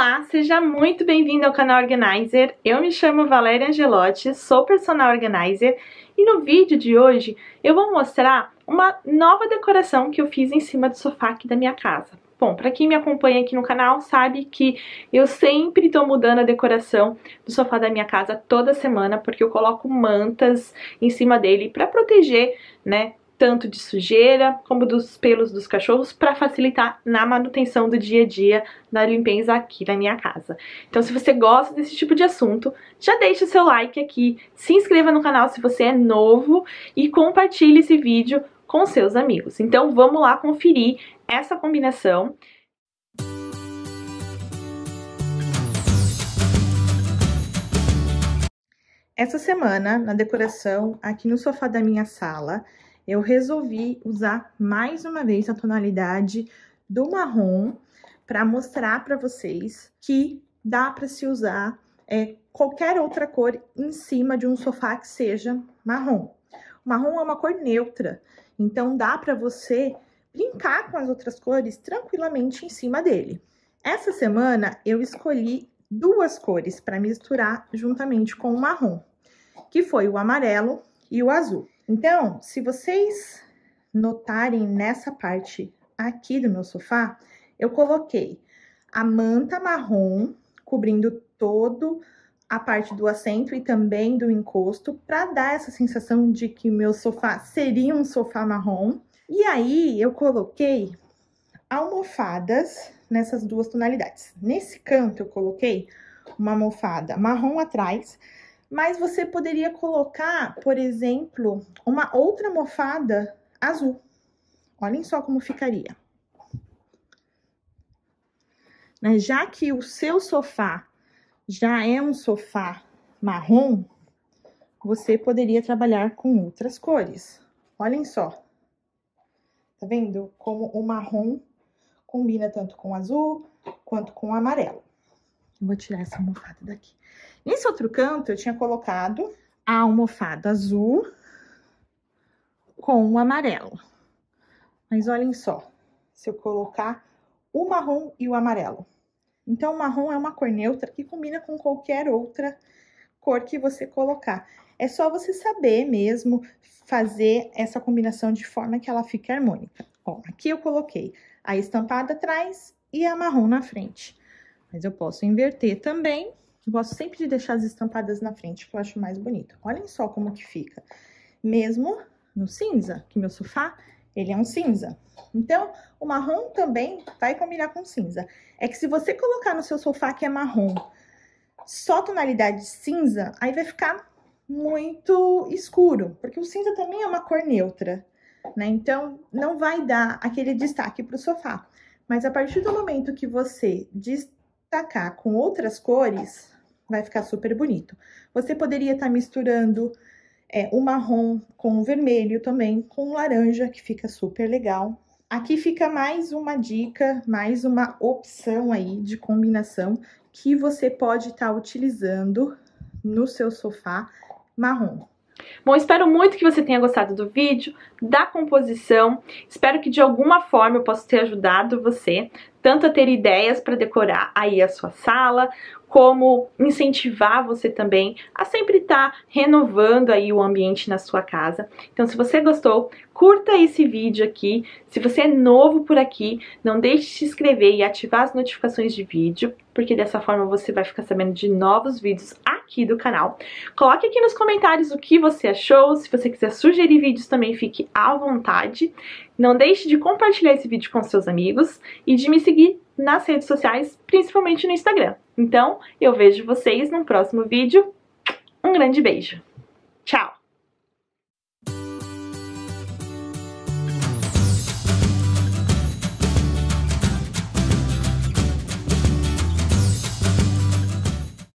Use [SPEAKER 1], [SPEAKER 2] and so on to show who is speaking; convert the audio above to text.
[SPEAKER 1] Olá, seja muito bem-vindo ao canal Organizer. Eu me chamo Valéria Angelotti, sou personal organizer e no vídeo de hoje eu vou mostrar uma nova decoração que eu fiz em cima do sofá aqui da minha casa. Bom, para quem me acompanha aqui no canal sabe que eu sempre tô mudando a decoração do sofá da minha casa toda semana, porque eu coloco mantas em cima dele para proteger, né, tanto de sujeira como dos pelos dos cachorros, para facilitar na manutenção do dia a dia, na limpeza aqui da minha casa. Então, se você gosta desse tipo de assunto, já deixa o seu like aqui, se inscreva no canal se você é novo e compartilhe esse vídeo com seus amigos. Então, vamos lá conferir essa combinação. Essa semana, na decoração aqui no sofá da minha sala, eu resolvi usar mais uma vez a tonalidade do marrom para mostrar para vocês que dá para se usar qualquer outra cor em cima de um sofá que seja marrom. O marrom é uma cor neutra, então dá para você brincar com as outras cores tranquilamente em cima dele. Essa semana eu escolhi duas cores para misturar juntamente com o marrom, que foi o amarelo e o azul. Então, se vocês notarem nessa parte aqui do meu sofá, eu coloquei a manta marrom cobrindo toda a parte do assento e também do encosto, para dar essa sensação de que o meu sofá seria um sofá marrom. E aí, eu coloquei almofadas nessas duas tonalidades. Nesse canto, eu coloquei uma almofada marrom atrás, mas você poderia colocar, por exemplo, uma outra almofada azul. Olhem só como ficaria. Já que o seu sofá já é um sofá marrom, você poderia trabalhar com outras cores. Olhem só. Tá vendo como o marrom combina tanto com o azul quanto com o amarelo. Eu vou tirar essa almofada daqui. Nesse outro canto, eu tinha colocado a almofada azul com o amarelo. Mas olhem só, se eu colocar o marrom e o amarelo. Então, o marrom é uma cor neutra que combina com qualquer outra cor que você colocar. É só você saber mesmo fazer essa combinação de forma que ela fique harmônica. Ó, aqui eu coloquei a estampada atrás e a marrom na frente. Mas eu posso inverter também. Eu gosto sempre de deixar as estampadas na frente, que eu acho mais bonito. Olhem só como que fica. Mesmo no cinza, que meu sofá, ele é um cinza. Então, o marrom também vai combinar com cinza. É que se você colocar no seu sofá que é marrom, só tonalidade cinza, aí vai ficar muito escuro. Porque o cinza também é uma cor neutra, né? Então, não vai dar aquele destaque pro sofá. Mas a partir do momento que você destacar com outras cores, vai ficar super bonito. Você poderia estar misturando o marrom com o vermelho também, com o laranja, que fica super legal. Aqui fica mais uma dica, mais uma opção aí de combinação que você pode estar utilizando no seu sofá marrom. Bom, espero muito que você tenha gostado do vídeo, da composição. Espero que de alguma forma eu possa ter ajudado você, tanto a ter ideias para decorar aí a sua sala, como incentivar você também a sempre estar renovando aí o ambiente na sua casa. Então, se você gostou, curta esse vídeo aqui. Se você é novo por aqui, não deixe de se inscrever e ativar as notificações de vídeo, porque dessa forma você vai ficar sabendo de novos vídeos aqui do canal. Coloque aqui nos comentários o que você achou. Se você quiser sugerir vídeos também, fique à vontade. Não deixe de compartilhar esse vídeo com seus amigos e de me seguir nas redes sociais, principalmente no Instagram. Então, eu vejo vocês no próximo vídeo. Um grande beijo!